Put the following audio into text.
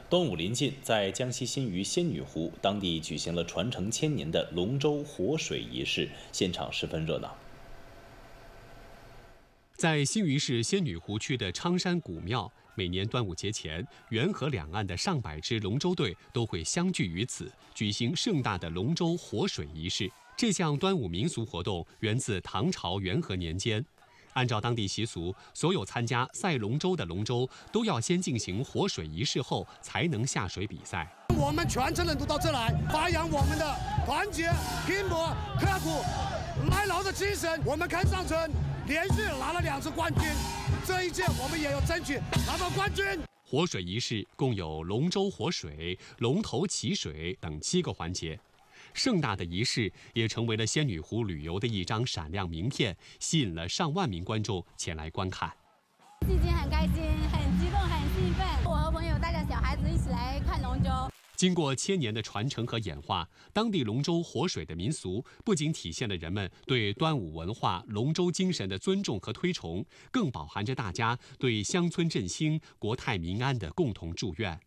端午临近，在江西新余仙女湖，当地举行了传承千年的龙舟活水仪式，现场十分热闹。 在新余市仙女湖区的昌山古庙，每年端午节前，沅河两岸的上百支龙舟队都会相聚于此，举行盛大的龙舟活水仪式。这项端午民俗活动源自唐朝元和年间。按照当地习俗，所有参加赛龙舟的龙舟都要先进行活水仪式后，才能下水比赛。 我们全村人都到这来，发扬我们的团结、拼搏、刻苦、耐劳的精神。我们看上村连续拿了2次冠军，这一届我们也要争取拿到冠军。 活水仪式共有龙舟活水、龙头起水等7个环节。盛大的仪式也成为了仙女湖旅游的一张闪亮名片，吸引了上万名观众前来观看。 心情很开心，很激动，很兴奋。我和朋友带着小孩子一起来看龙舟。 经过千年的传承和演化，当地龙舟活水的民俗不仅体现了人们对端午文化、龙舟精神的尊重和推崇，更饱含着大家对乡村振兴、国泰民安的共同祝愿。